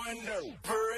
window.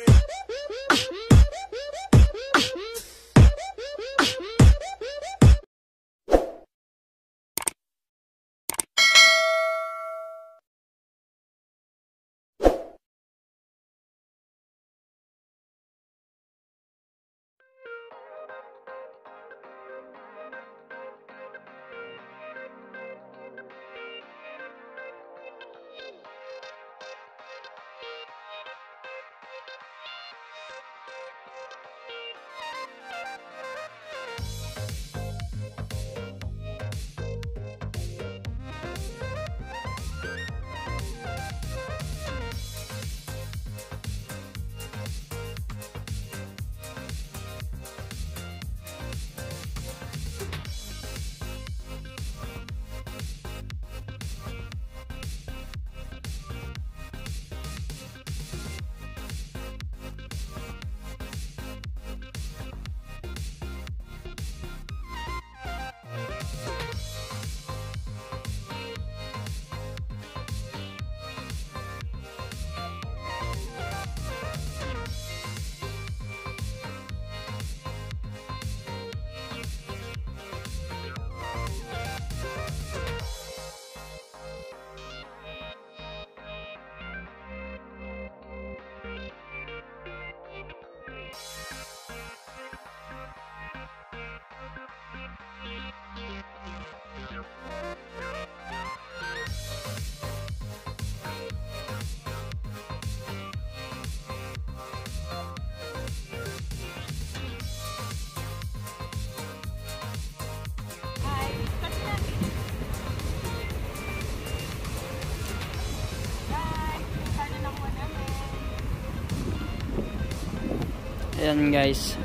Ayan guys,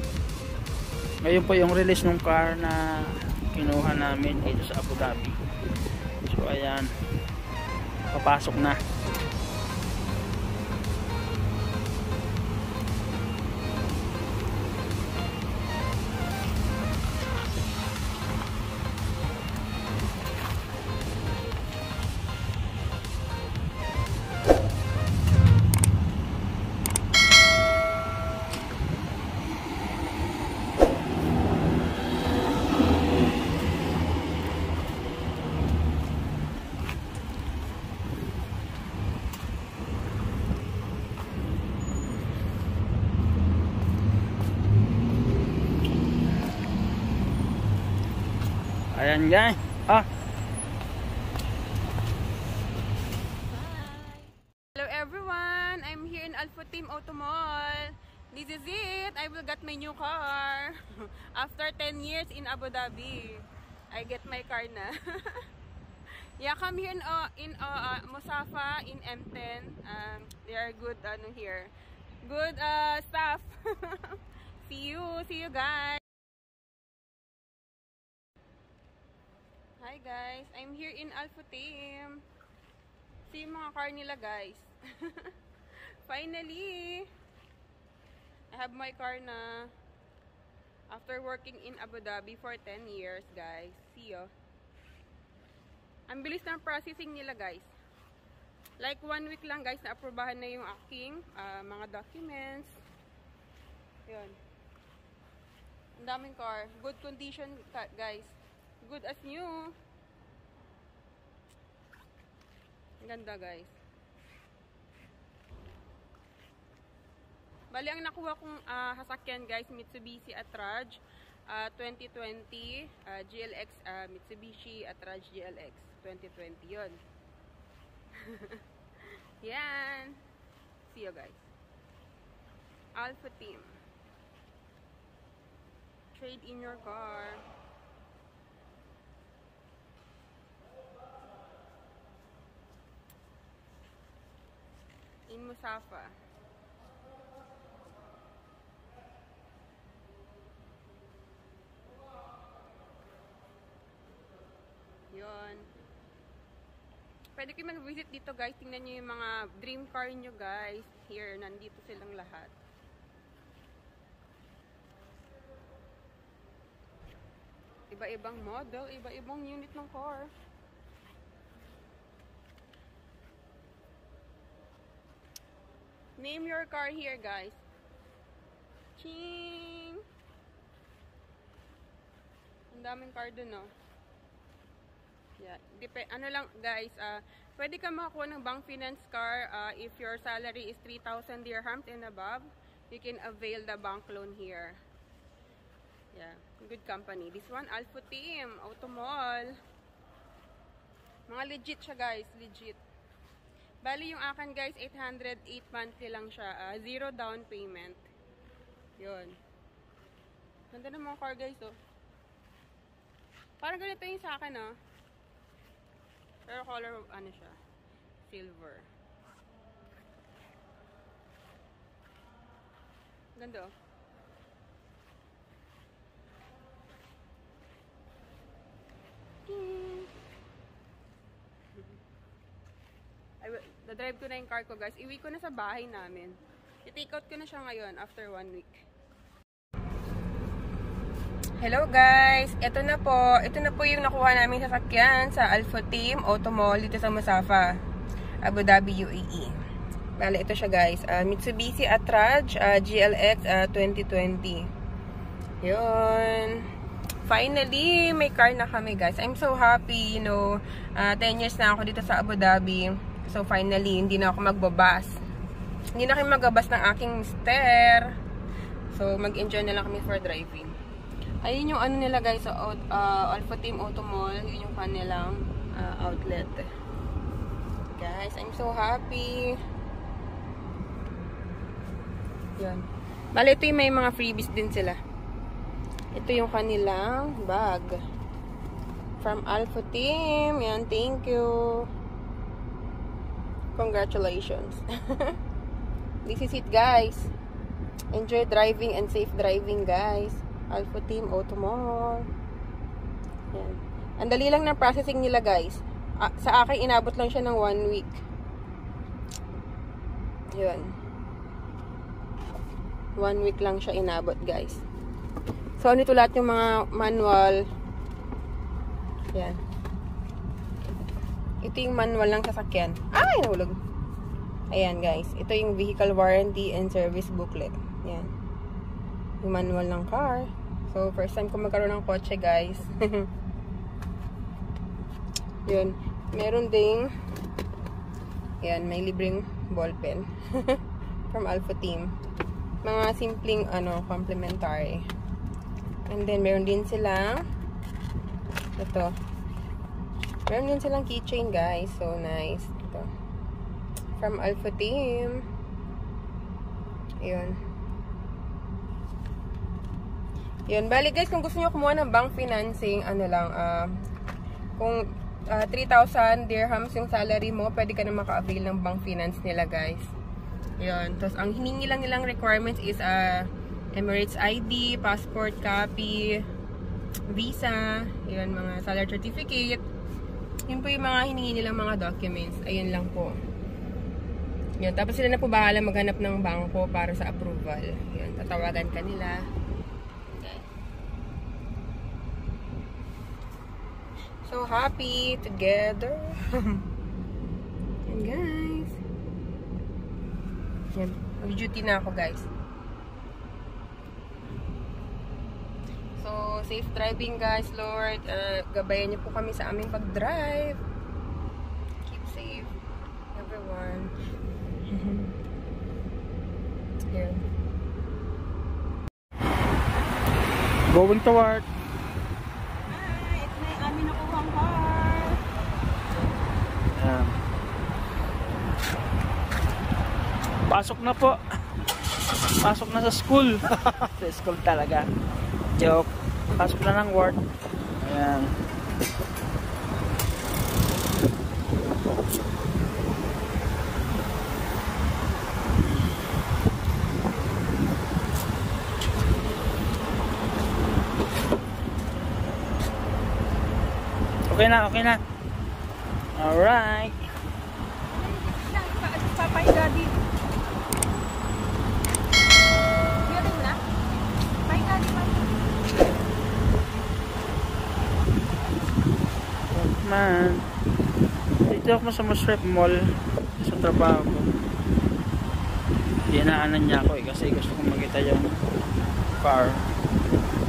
ngayon po yung release ng car na kinuha namin dito sa Abu Dhabi. So ayan, papasok na. Ayan guys. Hello everyone, I'm here in Al Futtaim Auto Mall. This is it. I will get my new car. After 10 years in Abu Dhabi, I get my car na. Yeah, come here in Musafa in M10. They are good here. Good staff. See you guys. Hi guys, I'm here in Al Futtaim. See yung mga car nila guys. Finally, I have my car na. After working in Abu Dhabi for 10 years guys. See you. Ang bilis ng processing nila guys. Like 1 week lang guys na aprobahan na yung aking mga documents. Yun. Ang daming car. Good condition guys. Good as new. Ganda guys. Bali ang nakuha kong sasakyan guys, Mitsubishi Attrage 2020 GLX, Mitsubishi Attrage GLX 2020 yun. Yan. See you guys. Al Futtaim. Trade in your car. In Musafa. Yun. Pwede kayo mag-visit dito guys. Tingnan nyo yung mga dream car nyo guys. Here, nandito silang lahat. Iba-ibang model, iba-ibang unit ng car. Name your car here, guys. Ching! Ang daming car dun, no? Yeah. Ano lang, guys, pwede ka makakuha ng bank finance car if your salary is 3,000 dirhams and above. You can avail the bank loan here. Yeah, good company. This one, Al-Futtaim Auto Mall. Mga legit siya, guys, legit. Bali yung akin, guys, 808 monthly lang siya. Zero down payment. Yun. Ganda ng mga car, guys, oh. Parang ganito yung sa akin, oh. Pero color, ano siya? Silver. Ganda, oh. Na-drive ko na yung car ko, guys. Iwi ko na sa bahay namin. I-take out ko na siya ngayon after 1 week. Hello, guys! Ito na po yung nakuha namin sasakyan sa Al-Futtaim Auto Mall dito sa Musafa, Abu Dhabi, UAE. Bale, ito siya, guys. Mitsubishi Atraj GLX 2020. Yun. Finally, may car na kami, guys. I'm so happy, you know. 10 years na ako dito sa Abu Dhabi. So, finally, hindi na ako magbabas. Hindi na kami magbabas ng aking mister. So, mag-enjoy na lang kami for driving. Ayun yung ano nila, guys, sa Al-Futtaim Auto Mall. Yun yung kanilang outlet. Guys, I'm so happy. Yun. Bale, ito yung may mga freebies din sila. Ito yung kanilang bag. From Al-Futtaim. Yan, thank you. Congratulations. This is it, guys. Enjoy driving and safe driving, guys. Al-Futtaim Auto Mall. Yan. Ang dali lang ng processing nila, guys. Sa akin, inabot lang siya ng 1 week. Yun. 1 week lang siya inabot, guys. So, nito lahat yung mga manual. Yan. Ito yung manual ng sasakyan. Ay, nahulog. Ayan, guys. Ito yung vehicle warranty and service booklet. Yan. Yung manual ng car. So, first time ko magkaroon ng kotse, guys. Yun. Meron ding yan, may libreng ballpen. From Al-Futtaim. Mga simpleng, complimentary. And then, meron din silang ito. Meron din silang keychain, guys. So, nice. Ito. From Al-Futtaim. Yun. Yun. Bali, guys, kung gusto nyo kumuha ng bank financing, kung 3,000 dirhams yung salary mo, pwede ka na maka-avail ng bank finance nila, guys. Yun. Tapos, ang hiningi lang nilang requirements is Emirates ID, passport copy, visa, yun, mga salary certificate. Yun po yung mga hiningi nilang mga documents. Ayun lang po. Yun. Tapos sila na po bahala maghanap ng bangko para sa approval. Yun. Tatawagan ka nila. Okay. So happy together. Yan, guys. Yan. Mag-duty na ako, guys. So, safe driving, guys, Lord. Gabayan niyo po kami sa aming pag-drive. Keep safe, everyone. Here. Going to work. Hi, ito na yung amin nakuhang car. Ayan. Pasok na po. Pasok na sa school. Sa school talaga. Joke. Pasok na ng work. Ayan. Okay na, okay na. Alright. Papay daddy. Meron na? Papay daddy pa. Man. Dito ako sa Musrep Mall sa trabaho ko. Dinaanan niya ako kasi gusto kong makita yung car.